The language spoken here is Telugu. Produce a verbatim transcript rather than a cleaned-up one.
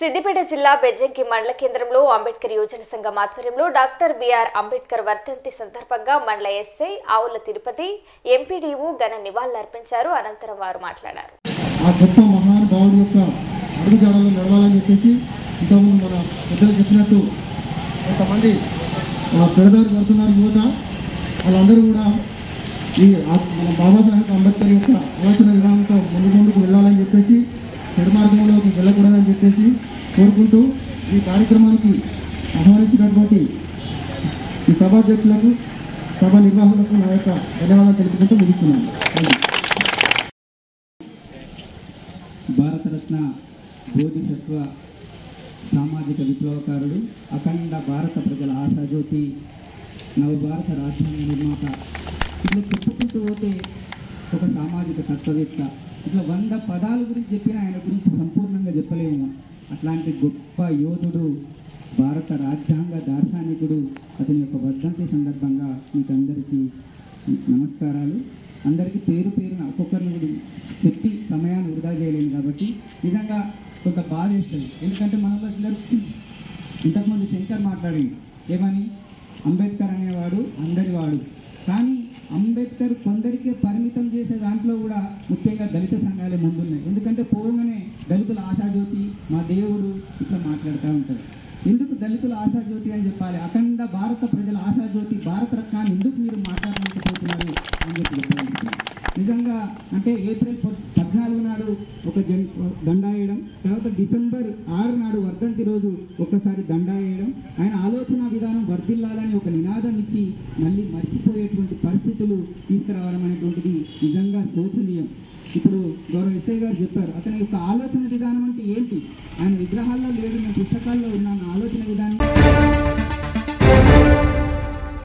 సిద్దిపేట జిల్లా బెజ్జంకి మండల కేంద్రంలో అంబేద్కర్ యోజన సంఘం ఆధ్వర్యంలో డాక్టర్ బిఆర్ అంబేద్కర్ వర్ధంతి సందర్భంగా మండల ఎస్ఐ ఆవుల తిరుపతి ఎంపీడీఓ ఘన నివాళులర్పించారు. అనంతరం వారు మాట్లాడారు. ఆ గొప్ప మహానుభావుడి యొక్క అడుగుజాడల్లో నడవాలని చెప్పేసి ఇంతకుముందు మన పెద్దలు చెప్పినట్టు కొంతమంది పెడదారి పడుతున్నారు యువత. వాళ్ళందరూ కూడా ఈ మన బాబాసాహెబ్ అంబేద్కర్ యొక్క ఆలోచన విధానంతో ముందు ముందుకు వెళ్ళాలని చెప్పేసి చెడు మార్గంలోకి వెళ్ళకూడదని చెప్పేసి కోరుకుంటూ ఈ కార్యక్రమానికి ఆహ్వానించినటువంటి ఈ సభాధ్యక్షులకు సభ నిర్వాహకులకు నా యొక్క ధన్యవాదాలు తెలుపుకుంటూ ముగిస్తున్నాను. భారతరత్న బోధిసత్వ సామాజిక విప్లవకారుడు, అఖండ భారత ప్రజల ఆశాజ్యోతి, నవభారత రాజ్యాంగ నిర్మాత, ఇట్లా చెప్పుకుంటూ పోతే ఒక సామాజిక తత్వవేత్త. ఇట్లా వంద పదాల గురించి చెప్పిన ఆయన గురించి సంపూర్ణంగా చెప్పలేము. అట్లాంటి గొప్ప యోధుడు, భారత రాజ్యాంగ దార్శనికుడు. అతని యొక్క వర్ధంతి సందర్భంగా మీకు అందరికీ నమస్కారాలు. అందరికీ పేరు పేరున ఒక్కొక్కరిని కూడా చెప్పి సమయాన్ని వృధా చేయలేము కాబట్టి నిజంగా కొంత బాధ వేస్తుంది. ఎందుకంటే మనలో అందరూ ఇంతకుముందు శంకర్ మాట్లాడింది ఏమని, అంబేద్కర్ అనేవాడు అందరివాడు. కానీ అంబేద్కర్ కొందరికే పరిమితం చేసే దాంట్లో కూడా ముఖ్యంగా దళిత సంఘాలే ముందున్నాయి. ఎందుకంటే పోగానే దళితుల ఆశాజ్యోతి, మా దేవుడు ఇట్లా మాట్లాడుతూ ఉంటారు. ఎందుకు దళితుల ఆశాజ్యోతి అని చెప్పాలి? అఖండ భారత ప్రజల ఆశాజ్యోతి, భారతరత్నాన్ని ఎందుకు మీరు మాట్లాడలేకపోతున్నారు అని చెప్పి చెప్పాలి. నిజంగా అంటే ఏప్రిల్ పద్నాలుగు నాడు ఒక జన్ దండా వేయడం, తర్వాత డిసెంబర్ ఆరు నాడు వర్ధంతి రోజు ఒక్కసారి దండా వేయడం, ఆయన ఆలోచన విధానం వర్ధిల్లాలని ఒక నినాదం ఇచ్చి మళ్ళీ మర్చిపోయేటువంటి పరిస్థితులు తీసుకురావడం అనేటువంటిది నిజంగా శోచనీయం. ఇప్పుడు గౌరవ ఎస్ఐ గారు చెప్పారు, అతని యొక్క ఆలోచన విధానం అంటే ఏంటి? ఆయన విగ్రహాల్లో లేడు, మేము పుస్తకాల్లో